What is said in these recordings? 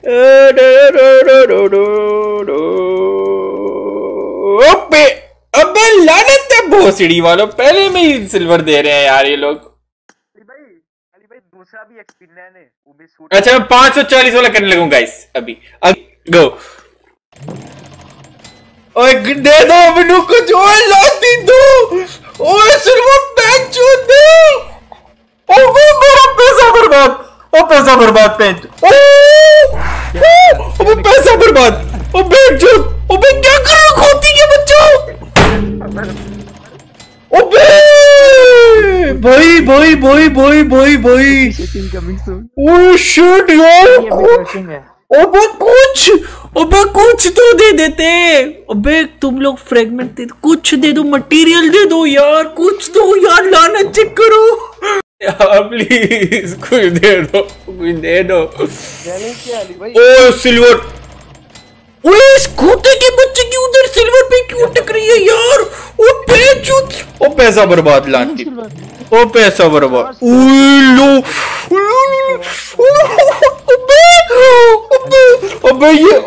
ओपे अबे लानत है भोसड़ी वालों, पहले में ही सिल्वर दे रहे हैं यार ये लोग। अली भाई दूसरा भी एक्सपीरियंस है वो भी सूट। अच्छा मैं 540 वाला करने लगूं गाइस अभी। गो ओए दे दो मेनू कुछ और लाती दो। ओए सिल्वर पैंट चूत दे। ओ मेरा पैसा बर्बाद। ओ पैसा बर्बाद पैंट। ओ पैसा बर्बाद। ओ पैंट चूत। ओ मैं क्या करूं खोती के बच्चों। ओबे भाई भाई भाई भाई भाई भाई ओ शिट यार। अबे कुछ तो दे देते। अबे तुम लोग फ्रेगमेंट दे दो, कुछ दे दो, मटेरियल दे दो यार, कुछ दो यार, लानत चेक करो यार प्लीज, कुछ दे दो, कुछ दे दो। ओ सिल्वर। ओए इस खोते के बच्चे की उधर सिल्वर पे क्यों टिक रही है यार। ओ पेचूत। ओ पैसा बर्बाद लाती। ओ पैसा बर्बाद। ओए लो अबे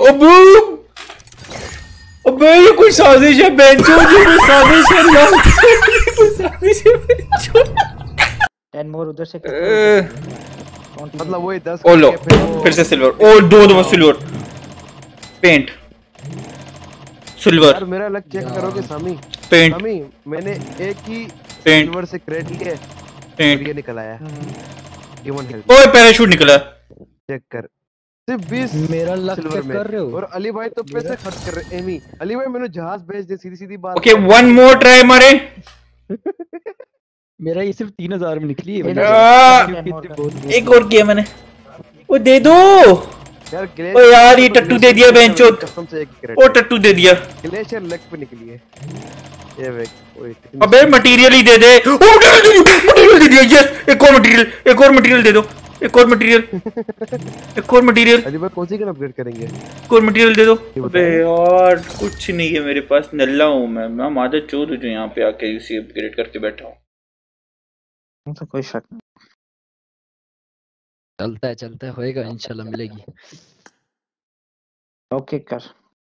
ये कोई साजिश है बेंचो, ये कोई साजिश है यार, कोई साजिश है बेंचो। 10 मोर उधर से मतलब वही 10। ओ लो फिर से सिल्वर। ओ दो सिल्वर पेंट सिल्वर। यार मेरा लक चेक करोगे सामी? पेंट सामी मैंने एक ही पेंट सिल्वर से क्रेट लिया पेंट। ये निकल आया ह्यूमन हेल्थ। ओए पैराशूट निकला। चेक कर सिर्फ 20 मेरा लक चेक कर रहे हो। और अली भाई तो पैसे खर्च कर रहे। एमी अली भाई मैंने जहाज भेज दे, सीधी बात। ओके वन मोर ट्राई मारे। मेरा ये सिर्फ 3000 में निकली है। एक और किया मैंने। वो दे दो यार। ओ यार ये टट्टू दे दिया बेंचो। कसम से एक क्रेट। ओ टट्टू दे दिया। ग्लेशियर लक पे निकली है ये देख। अबे मटेरियल ही दे दे। ओ मटेरियल दे दिया। यस एक और मटेरियल दे दो। एक और मटेरियल अली भाई कौन सी गन अपग्रेड करेंगे? एक और मटेरियल दे दो। अबे यार कुछ नहीं है मेरे पास, नल्ला हूँ मैं मादर चोद हूँ जो यहाँ पे आके इसी अपग्रेड करके बैठा हूँ। तो कोई शक नहीं, चलता है होएगा इंशाल्लाह, मिलेगी। ओके कर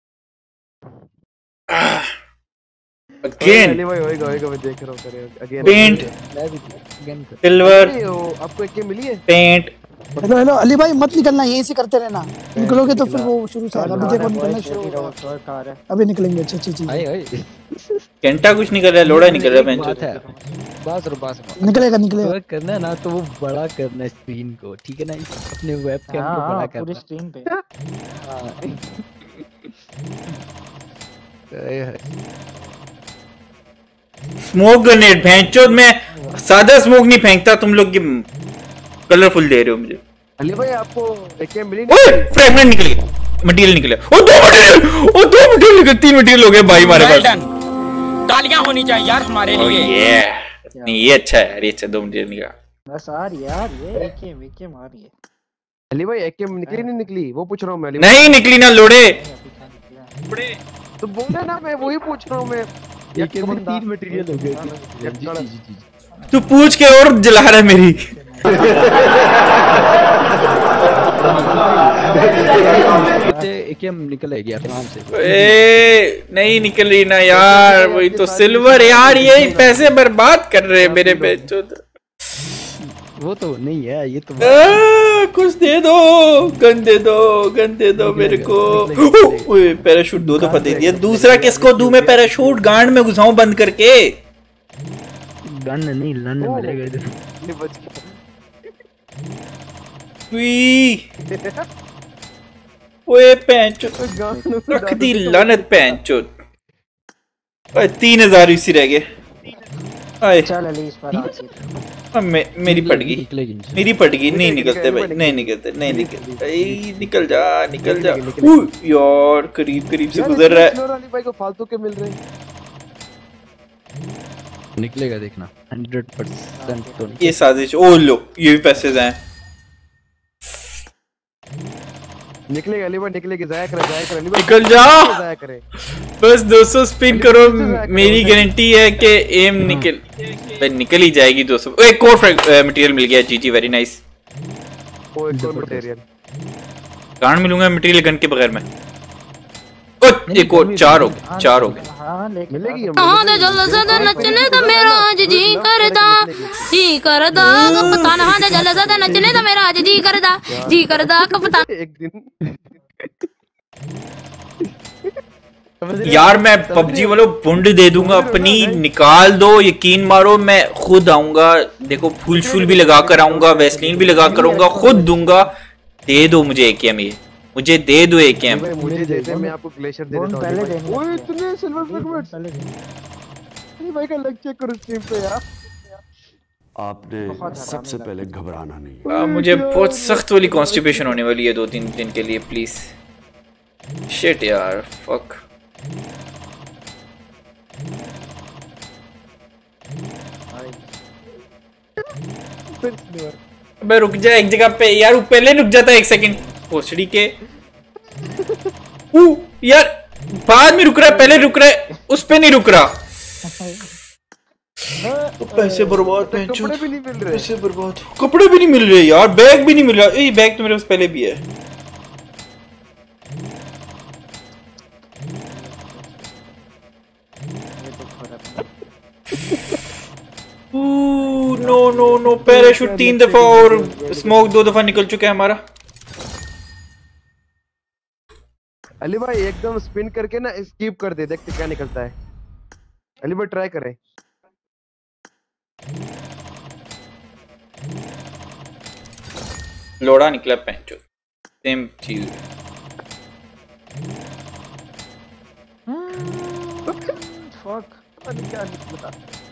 अगेन अली भाई होएगा मैं देख रहा हूँ करेगा अगेन। पेंट सिल्वर आपको एक गेम मिली है पेंट। हेलो अली भाई मत निकलना, यहीं से करते रहना, निकलोगे तो फिर वो शुरू से आएगा। मुझे कौन निकलना शुरू होगा अभी निकलेंगे। अच्छी चीज घंटा कुछ निकल रहा है, लोड़ा निकल रहा है बेंचो। बस निकलेगा करना ना तो वो बड़ा करना स्क्रीन को, ठीक है ना, अपने वेबकैम को बड़ा करना पूरी स्क्रीन पे। स्मोक ग्रेनेड भैंचोद, मैं सादा स्मोक नहीं फेंकता, तुम लोग कलरफुल दे रहे हो मुझे। अली भाई आपको एक गेम मिली नहीं? ओए फ्रेगमेंट निकल गया, मटेरियल निकला। ओ दो मटेरियल निकले, 3 मटेरियल हो गए भाई हमारे पास। तालियां होनी चाहिए यार हमारे लिए। नहीं ये अच्छा है यार, ये अच्छा 2 मटेरियल निकला। बस यार ये एक मार रही है। अली भाई एक गेम निकली नहीं निकली वो पूछ रहा हूँ मैं। नहीं निकली ना लोड़े तो बोले ना, मैं वही पूछ रहा हूँ मैं। एक गेम में 3 मटेरियल हो गए। तू पूछ के और जला रहा है मेरी। एक गेम निकलेगी आराम से। नहीं निकल रही ना यार, वही तो सिल्वर यार, यही पैसे बर्बाद कर रहे हैं मेरे बेचो। वो तो नहीं है ये तो। कुछ दे दो, गन दे दो मेरे को। पैराशूट 2 दफा दे दिया, दूसरा किसको दूं मैं पैराशूट? गांड में घुसाऊं बंद करके। गन नहीं लन मिलेगा इधर। ओए पैंचो रख दी लानत पैंचो। 3000 इसी रह गए। चल अली इस बार मेरी पट गई नहीं निकलते भाई, नहीं निकलते निकल जा यार, करीब से गुजर रहा है। अली भाई को फालतू के मिल रहे हैं। निकलेगा देखना 100% तो ये साजिश। ओ लो ये भी पैसे आए। निकलेगा अली भाई, निकलेगी। जाया कर अली भाई, निकल जा। जाया करे बस 200 स्पिन करो, मेरी गारंटी है कि एम निकल ही जाएगी 200। एक और मटेरियल मिल गया। जी वेरी नाइस। कहाँ मिलूंगा मटेरियल गन के बगैर मैं? एक और 4 हो गए, 4 हो गए। मिलेगी नचने तो मेरा आज जी करदा कप्तान। हाँ जलसा नचने तो मेरा आज जी करदा कप्तान। एक दिन यार मैं पबजी वालों बुंड दे दूंगा अपनी, निकाल दो, यकीन मारो मैं खुद आऊंगा। देखो फूल शूल भी लगा कर आऊंगा, वैसलीन भी लगा कर आऊंगा, खुद दूंगा। दे दो मुझे AKM, ये मुझे दे दो AKM। मुझे दे दे, मैं आपको ग्लेशियर दे देता हूं। ओए इतने सिल्वर फ्रैगमेंट्स भाई का लग चेक करो स्ट्रीम पे यार। आपने सबसे पहले घबराना नहीं। मुझे बहुत सख्त वाली कॉन्स्टिपेशन होने वाली है 2-3 दिन के लिए, प्लीज। शिट यार, फक। अबे रुक जा एक जगह पे यार, पहले रुक जाता 1 सेकंड पोस्टड़ी के। यार बाद में रुक रहा है, पहले रुक रहा है, उस पे नहीं रुक रहा। पैसे बर्बाद, कपड़े भी नहीं मिल रहे, पैसे बर्बाद, कपड़े भी नहीं मिल रहे यार, बैग भी नहीं मिल रहा। ये बैग तो मेरे पास पहले भी है। नो नो नो, पैराशूट 3 दफा और स्मोक 2 दफा निकल चुका है हमारा। अली भाई एकदम स्पिन करके ना स्किप कर दे, देखते क्या निकलता है। अली भाई ट्राई करें। लोड़ा निकला पैंचो, सेम चीज। फक, पता नहीं क्या निकला।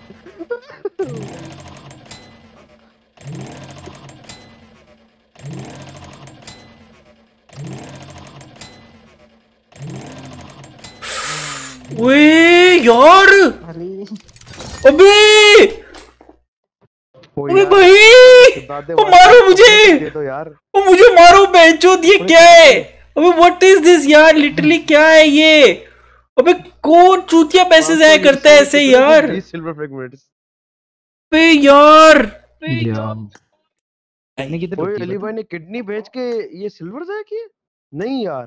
वे यार, अबे अबे भाई, मारो मुझे, तो यार मुझे मारो बेंचोद। ये क्या है? अबे व्हाट इज दिस यार, लिटरली क्या है ये? अबे कौन चूतिया पैसे जाया करता है ऐसे यार? सिल्वर फ्रैगमेंट्स बे यार, ओए अली भाई ने किडनी बेच के ये सिल्वर जाया किया? नहीं यार,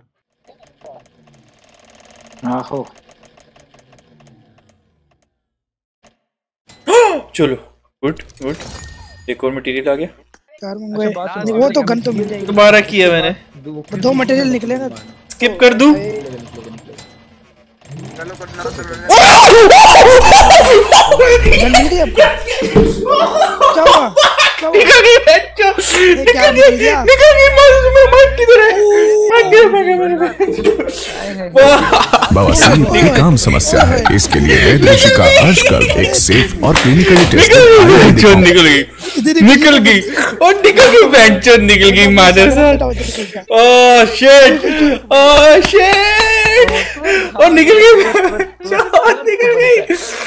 आहो चलो गुड गुड, एक और मटेरियल आ गया। यार वो तो गन तो मिल जाएगी। दोबारा किया मैंने, 2 मटेरियल निकले ना। स्किप कर दूं? गन मिल गई आपको? क्या हुआ? निकल गई बच्चों, क्या मिल गया? निकल गई, मार किधर है? बवासीर एक आम समस्या है, इसके लिए वैद्य ऋषि का आजकल एक सेफ और क्लिनिकली टेस्टेड निकल गई और निकल गई बेंचो, निकल गई मादर साहब। ओह शिट, ओह शिट, और निकल गई, निकल गई।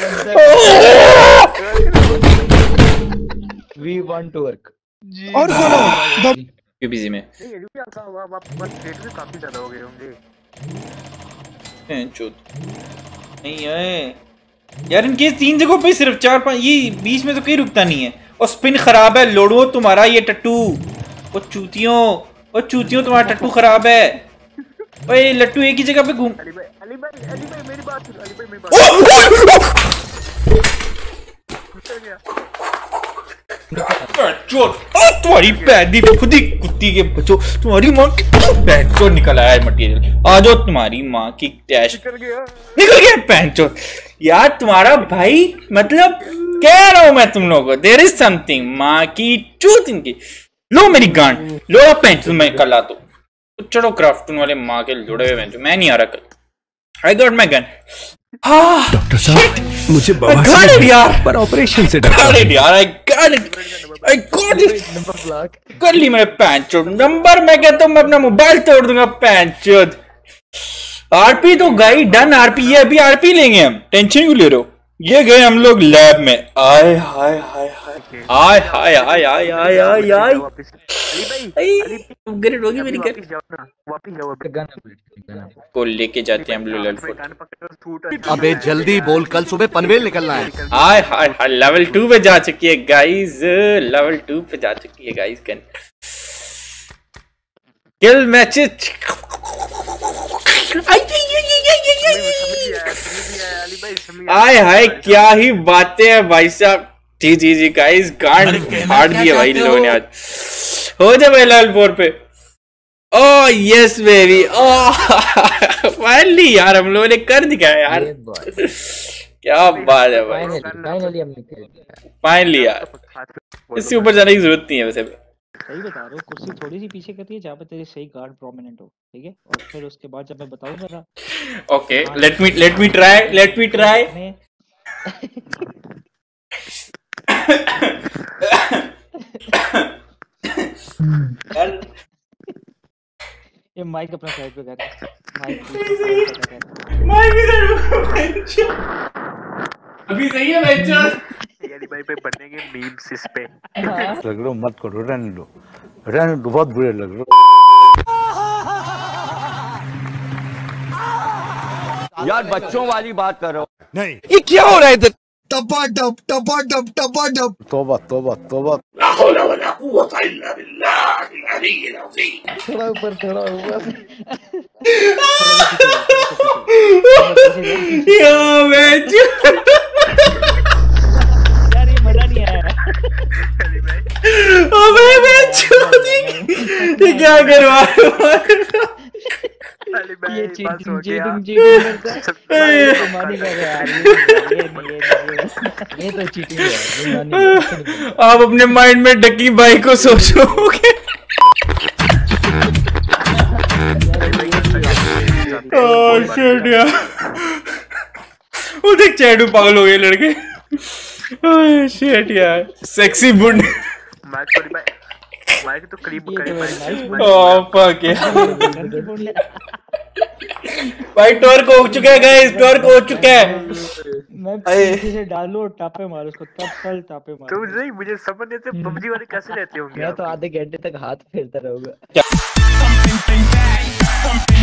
We want to work. और बोलो क्यों बिजी में? काफी ज्यादा हो गए होंगे नहीं आए यार, इनके 3 जगहों पे सिर्फ 4-5, ये बीच में तो कहीं रुकता नहीं है। और स्पिन खराब है, लोड़ो तुम्हारा ये टट्टू, वो चूतियों तुम्हारा टट्टू खराब है। ओए लट्टू एक ही जगह पे घूम। अली भाई मेरी बात सुनो, अली भाई मेरी बात तुम्हारी पैदी खुदी कुत्ती के बच्चों, तुम्हारी माँ की पैंचो निकल आया मटेरियल। आ जाओ, तुम्हारी माँ की टैश निकल गया पैंचो। यार तुम्हारा भाई, मतलब कह रहा हूं मैं तुम लोगों को, देयर इज समथिंग। माँ की चूत इनकी। लो मेरी गांड, लो पैंचो, मैं कल आता हूँ। चढ़ो क्राफ्टन वाले माँ के जुड़े हुए, मैं नहीं आ रहा कल। I got my gun. Doctor साहब, मुझे बवासीर यार पर ऑपरेशन से डरता हूं। यार आई गॉट इट, कर ली मैंने पैंचो नंबर। मैं कहता हूँ मैं अपना मोबाइल तोड़ दूंगा पैंचो। आरपी तो गई डन, आरपी ये अभी आरपी लेंगे हम, टेंशन क्यों ले रहे हो? ये गए हम लोग लैब में। आय हाय हाय हाय आय हाय हाय हाय हाय हाय हाय, ग्रेड होगी मेरी। कर को लेके जाते हैं हम लोग लेवल 4। अबे जल्दी बोल, कल सुबह पनवेल निकलना है। आय हाय हाय, लेवल 2 पे जा चुकी है गाइस, लेवल 2 पे जा चुकी है गाइस। Gun kill matches. आय हाय क्या ही बातें हैं भाई साहब। जी गाइस, गांड फाड़ दिया भाई लोगों ने आज। हो जा भाई लेवल 4 पे। Oh yes baby, oh finally यार हम लोगों ने कर दिखाया यार। क्या बात है भाई, फाइनली यार। इससे ऊपर जाने की जरूरत नहीं है वैसे। सही बता रहे हो, कुर्सी थोड़ी सी पीछे करती है जहाँ पे तेरे सही गार्ड प्रोमिनेंट हो, ठीक है। और फिर उसके बाद जब मैं बताऊंगा ना, ओके लेट मी ट्राई। ये माइक अपना साइड पे कर, माइक अभी सही है बच्चा। यारी भाई पे बनेंगे मीम्स इस पे। लग रहा मत करो, रहने दो, बहुत बुरे लग रहे। यार बच्चों वाली बात करो। नहीं, ये क्या हो रहा है इधर? टपाटप। तौबा। थोड़ा ऊपर यार ये मजा नहीं आया। ये क्या करवा ये चीटिंग ये तो चीटिंग है। आप अपने माइंड में डकी भाई को सोचोगे। शिट यार, वो देख चैडू पागल हो गए लड़के। शिट यार, सेक्सी बुंड। माइक तो करीब भाई टॉर्क हो चुका है गाइस, टॉर्क हो चुका है। मैं पीछे से डालू और टापे मारो उसको, तब कल टापे मारो। तुम नहीं, मुझे समझ नहीं आता पबजी वाले कैसे रहते होंगे। मैं तो आधे घंटे तक हाथ फेरता रहूंगा।